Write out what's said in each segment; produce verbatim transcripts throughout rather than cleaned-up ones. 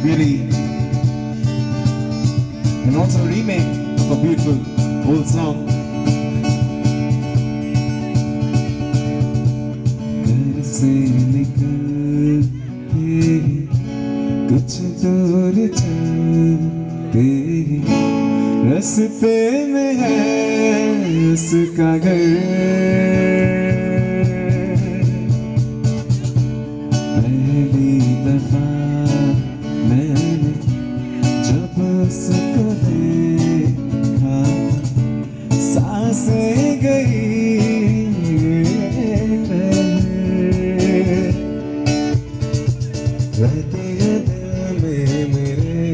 beauty, and also a remake of a beautiful old song. घर से निकल के कुछ दूर चलते रास्ते में है उसका घर। पहली दफा मैंने जब उसको देखा सांसें गई रहती है दिल में मेरे,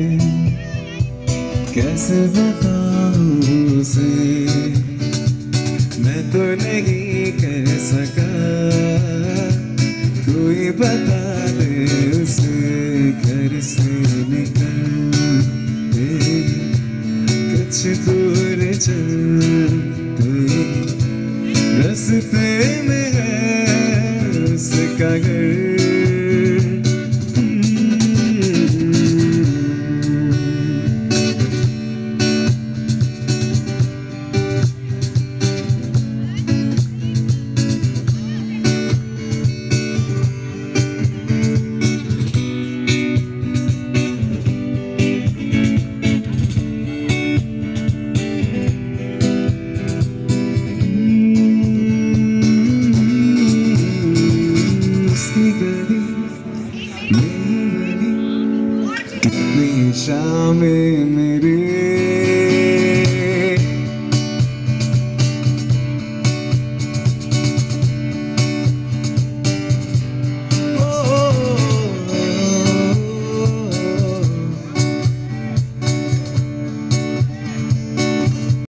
कैसे बताऊं उसे मैं तो नहीं कह सका, कोई बता दे उसे। घर से निकल के कुछ दूर चलते रास्ते में है उसका घर।